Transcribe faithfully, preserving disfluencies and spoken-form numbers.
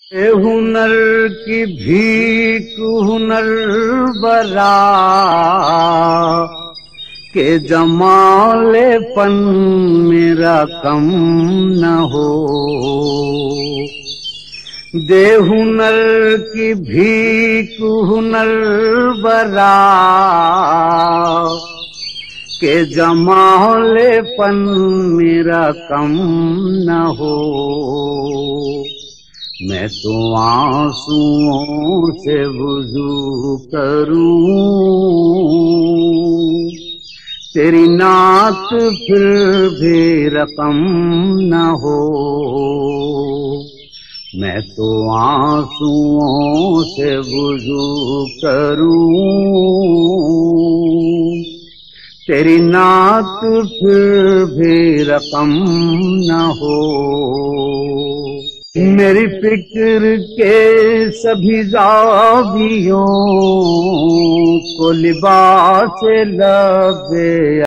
اے ہنر کی بھیک ہنر برا کہ جمال پن میرا کم نہ ہو، دے ہنر کی بھیک ہنر برا کہ جمال پن میرا کم نہ ہو۔ میں تو آنسوؤں سے وضو کروں، تیری نعت پھر بھی رقم نہ ہو۔ میں تو آنسوؤں سے وضو کروں، تیری نعت پھر بھی رقم نہ ہو۔ میری فکر کے سبھی زاویوں کو لباس لب